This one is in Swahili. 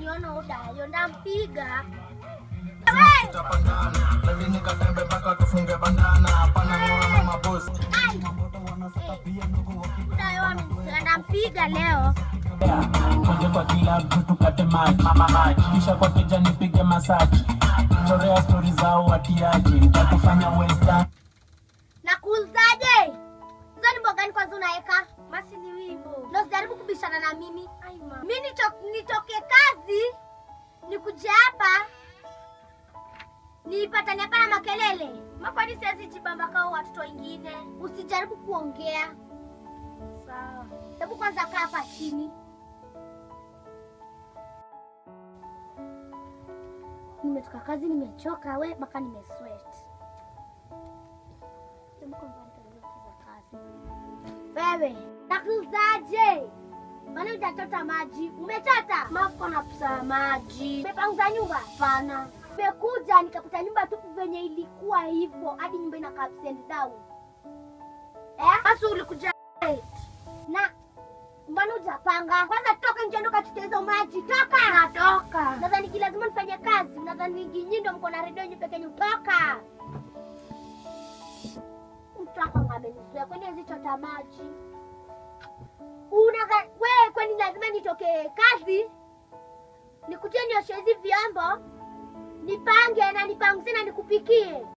kuniona udayo ndampiga. Ndampiga leo. Kwenye kwa kila mtu kate maji, kisha kwa keja nipige masaji. Chorea story zao watiaji, nitakufanya western. Nakuuzaje? Hizo ni mboga gani kwanza unaeka? Masi ni wimbo. Ndio jaribu kubishana na mimi. Mimi nitoke kazi, nikuje hapa, nipatane hapa na makelele. Mapani siwezi jibamba kama watoto wengine. Usijaribu kuongea. Sawa. Hebu kwanza kaa hapa chini. Nimetoka kazi nimechoka, we mpaka nimesweat. Hebu kwanza nitaanza kazi. Wewe, nakuuzaje? Maana hujachota maji. Umechota? Mako na pesa maji. Umepanga nyumba? Hapana. Nimekuja nikakuta nyumba tu venye ilikuwa hivyo hadi nyumba ina ups and down. Basi ulikuja na mbona hujapanga? Kwanza toka nje ndo kachukue maji. Toka. Natoka. Nadhani kila lazima nifanye kazi. Nadhani nyinyi ndio mko na redio yenu pekee yenu. Toka. Mtaka ngamenisua kwani hizichota maji. Wewe kwani lazima nitoke kazi? Nikuje nioshe hizi vyombo, nipange na nipanguze na nikupikie.